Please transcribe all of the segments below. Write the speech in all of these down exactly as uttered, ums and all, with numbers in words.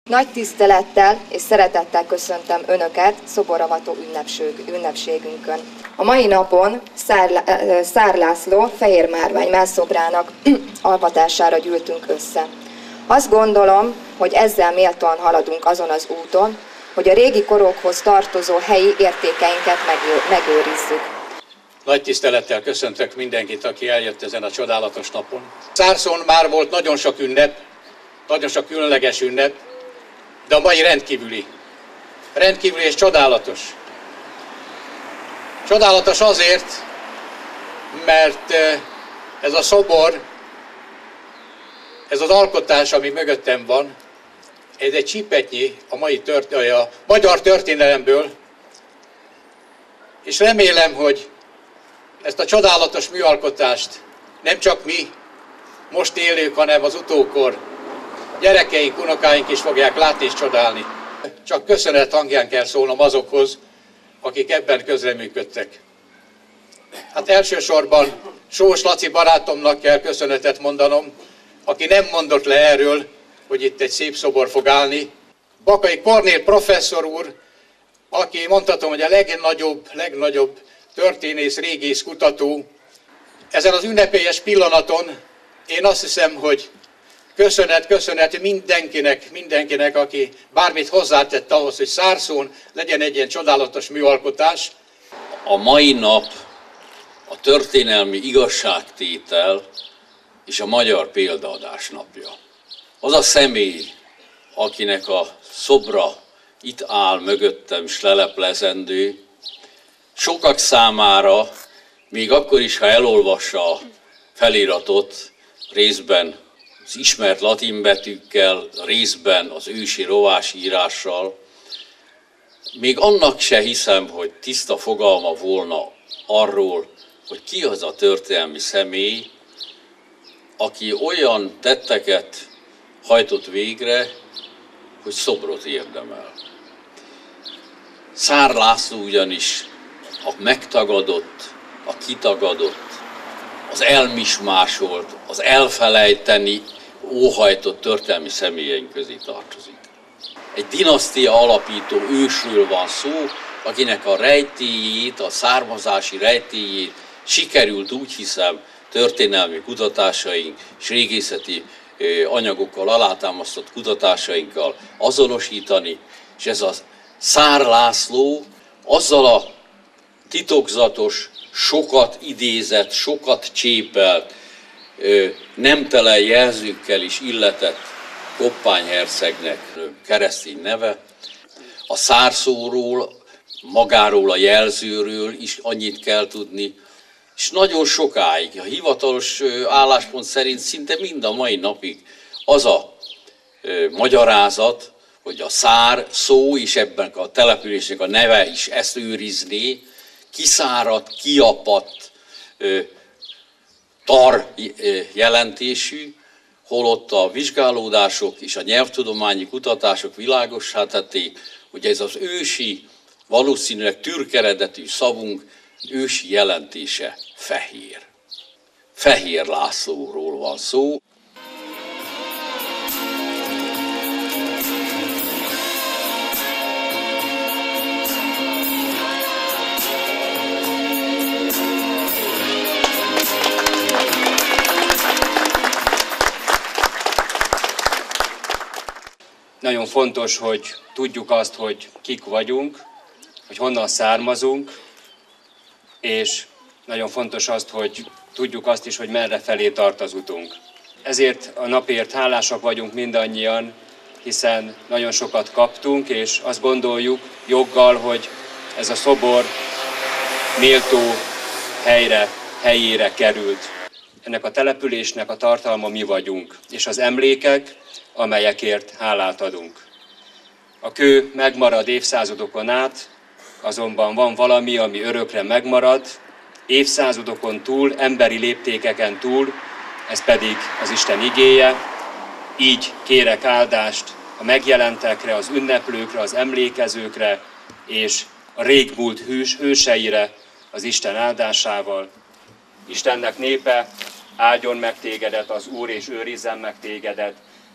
Nagy tisztelettel és szeretettel köszöntöm Önöket szoboravató ünnepség, ünnepségünkön. A mai napon Szár, Szár László fehér márvány mellszobrának alvatására gyűltünk össze. Azt gondolom, hogy ezzel méltóan haladunk azon az úton, hogy a régi korokhoz tartozó helyi értékeinket megőrizzük. Nagy tisztelettel köszöntök mindenkit, aki eljött ezen a csodálatos napon. Szárszón már volt nagyon sok ünnep, nagyon sok különleges ünnep, de a mai rendkívüli. Rendkívüli és csodálatos. Csodálatos azért, mert ez a szobor, ez az alkotás, ami mögöttem van, ez egy csipetnyi a mai tört, a magyar történelemből, és remélem, hogy ezt a csodálatos műalkotást nem csak mi, most élők, hanem az utókor, gyerekeink, unokáink is fogják látni és csodálni. Csak köszönet hangján kell szólnom azokhoz, akik ebben közreműködtek. Hát elsősorban Sós Laci barátomnak kell köszönetet mondanom, aki nem mondott le erről, hogy itt egy szép szobor fog állni. Bakai Kornél professzor úr, aki mondhatom, hogy a legnagyobb, legnagyobb történész, régész, kutató. Ezen az ünnepélyes pillanaton én azt hiszem, hogy köszönet, köszönet mindenkinek, mindenkinek, aki bármit hozzátett ahhoz, hogy Szárszón legyen egy ilyen csodálatos műalkotás. A mai nap a történelmi igazságtétel és a magyar példaadás napja. Az a személy, akinek a szobra itt áll mögöttem, s leleplezendő, sokak számára, még akkor is, ha elolvassa a feliratot, részben az ismert latin betűkkel, részben az ősi rovásírással, még annak se hiszem, hogy tiszta fogalma volna arról, hogy ki az a történelmi személy, aki olyan tetteket hajtott végre, hogy szobrot érdemel. Szár László ugyanis a megtagadott, a kitagadott, az elmismásolt, az elfelejteni, óhajtott történelmi személyeink közé tartozik. Egy dinasztia alapító ősről van szó, akinek a rejtélyét, a származási rejtélyét sikerült, úgy hiszem, történelmi kutatásaink és régészeti anyagokkal alátámasztott kutatásainkkal azonosítani, és ez a Szár László azzal a titokzatos, sokat idézett, sokat csépelt, nemtelen jelzőkkel is illetett Koppány hercegnek keresztény neve. A szárszóról, magáról a jelzőről is annyit kell tudni, és nagyon sokáig, a hivatalos álláspont szerint szinte mind a mai napig az a magyarázat, hogy a szár szó, és ebben a településnek a neve is ezt őrizné, kiszáradt, kiapadt, tar jelentésű, holott a vizsgálódások és a nyelvtudományi kutatások világossá tették, hogy ez az ősi, valószínűleg türk eredetű szavunk ősi jelentése fehér. Fehér Lászlóról van szó. Nagyon fontos, hogy tudjuk azt, hogy kik vagyunk, hogy honnan származunk, és nagyon fontos azt, hogy tudjuk azt is, hogy merre felé tart az utunk. Ezért a napért hálásak vagyunk mindannyian, hiszen nagyon sokat kaptunk, és azt gondoljuk joggal, hogy ez a szobor méltó helyre, helyére került. Ennek a településnek a tartalma mi vagyunk, és az emlékek, amelyekért hálát adunk. A kő megmarad évszázadokon át, azonban van valami, ami örökre megmarad, évszázadokon túl, emberi léptékeken túl, ez pedig az Isten igéje. Így kérek áldást a megjelentekre, az ünneplőkre, az emlékezőkre, és a régmúlt hős, hőseire az Isten áldásával. Istennek népe, áldjon meg tégedet az Úr, és őrizzen meg tégedet.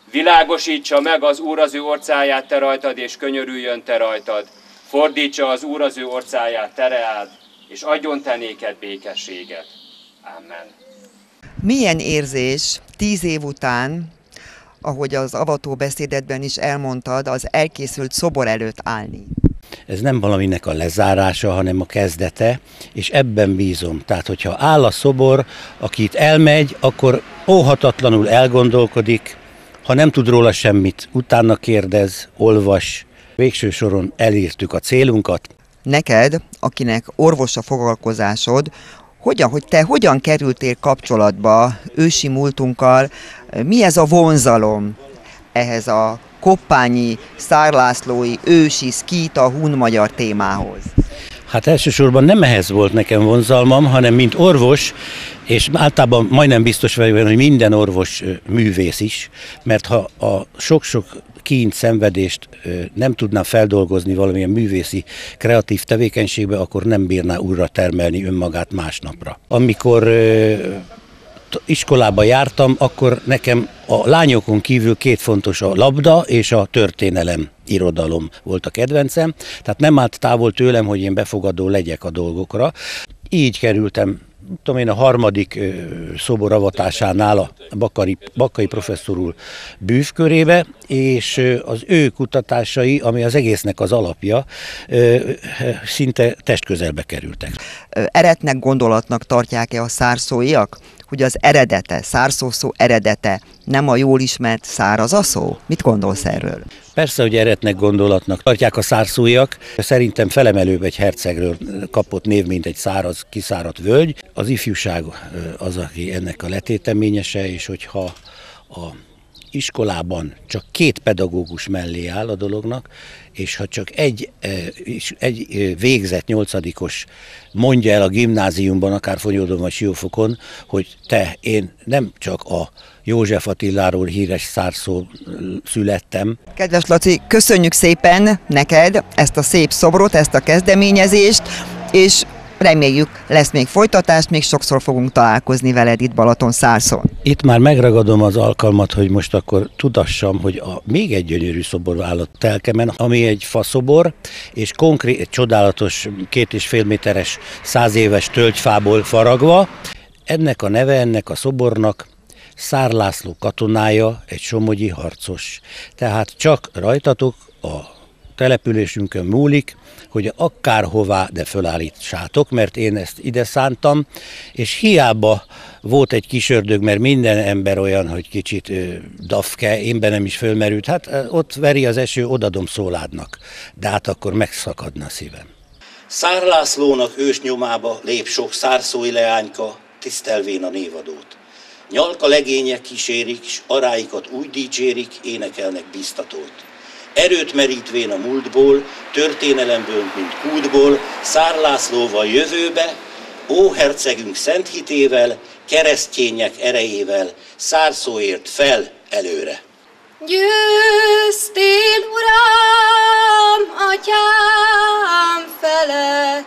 Világosítsa meg az Úr az ő orcáját te rajtad, és könyörüljön te rajtad. Fordítsa az Úr az ő orcáját te reád, és adjon te néked békességet. Amen. Milyen érzés tíz év után, ahogy az avató beszédedben is elmondtad, az elkészült szobor előtt állni? Ez nem valaminek a lezárása, hanem a kezdete, és ebben bízom. Tehát, hogyha áll a szobor, aki itt elmegy, akkor óhatatlanul elgondolkodik, ha nem tud róla semmit, utána kérdez, olvas. Végső soron elértük a célunkat. Neked, akinek orvos a foglalkozásod, hogyan, hogy te hogyan kerültél kapcsolatba ősi múltunkkal, mi ez a vonzalom ehhez a koppányi, szárlászlói, ősi, szkíta, hun-magyar témához? Hát elsősorban nem ehhez volt nekem vonzalmam, hanem mint orvos, és általában majdnem biztos vagyok, hogy minden orvos művész is, mert ha a sok-sok kínt, szenvedést nem tudná feldolgozni valamilyen művészi, kreatív tevékenységbe, akkor nem bírná újra termelni önmagát másnapra. Amikor iskolába jártam, akkor nekem a lányokon kívül két fontos, a labda és a történelem, irodalom volt a kedvencem, tehát nem állt távol tőlem, hogy én befogadó legyek a dolgokra. Így kerültem, tudom én, a harmadik szoboravatásánál a Bakari, Bakkai professzor úr bűvkörébe, és az ő kutatásai, ami az egésznek az alapja, szinte testközelbe kerültek. Eretnek gondolatnak tartják-e a szárszóiak, hogy az eredete, szárszószó eredete nem a jól ismert szárazaszó? Mit gondolsz erről? Persze, hogy eretnek gondolatnak tartják a szárszóiak. Szerintem felemelőbb egy hercegről kapott név, mint egy száraz, kiszáradt völgy. Az ifjúság az, aki ennek a letéteményese, és hogyha a iskolában csak két pedagógus mellé áll a dolognak, és ha csak egy, egy végzett nyolcadikos mondja el a gimnáziumban, akár Fonyódon vagy Siófokon, hogy te, én nem csak a József Attiláról híres szárszó születtem. Kedves Laci, köszönjük szépen neked ezt a szép szobrot, ezt a kezdeményezést, és reméljük, lesz még folytatás, még sokszor fogunk találkozni veled itt Balatonszárszon. Itt már megragadom az alkalmat, hogy most akkor tudassam, hogy a még egy gyönyörű szobor áll a telkemen, ami egy faszobor, és konkrét, egy csodálatos két és fél méteres száz éves tölgyfából faragva. Ennek a neve, ennek a szobornak Szár László katonája, egy somogyi harcos. Tehát csak rajtatok a településünkön múlik, hogy akárhová, de fölállítsátok, mert én ezt ide szántam, és hiába volt egy kis ördög, mert minden ember olyan, hogy kicsit ö, dafke, én bennem is fölmerült, hát ott veri az eső, odadom Szóládnak, de hát akkor megszakadna a szívem. Szár Lászlónak ős nyomába lép sok szárszói leányka, tisztelvén a névadót. Nyalka legények kísérik, s aráikat úgy dicsérik, énekelnek biztatót. Erőt merítvén a múltból, történelemből, mint kútból, Szár Lászlóval jövőbe, ó hercegünk szent hitével, keresztények erejével, szárszóért fel előre. Győztél, Uram, atyám felett,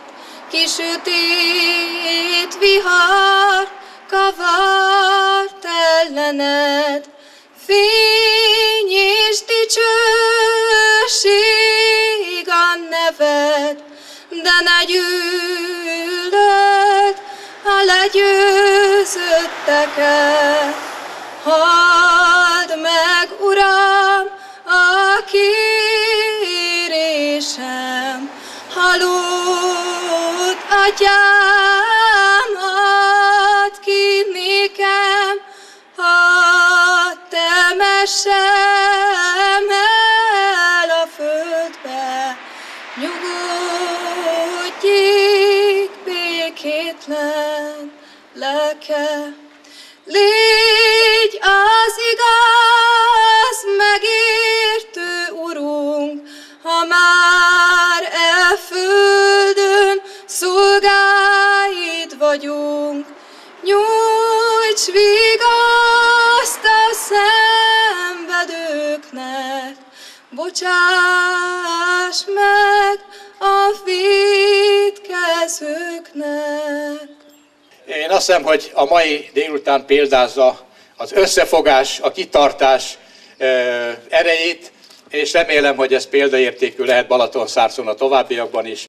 kisütét vihar kavart ellened, fény és dicsőség a neved, de ne gyűlöld a legyőzötteket. Halld meg, Uram, a kérésem, halott atyám, add ki nékem, hadd temessem el a földbe, nyugodjék békétlen lelke. Légy az igaz, megértő Urunk, ha már e földön szolgáid vagyunk. Nyújts vigaszt a szenvedőknek, bocsáss meg a vétkezőknek. Én azt hiszem, hogy a mai délután példázza az összefogás, a kitartás erejét, és remélem, hogy ez példaértékű lehet Balatonszárszón a továbbiakban is.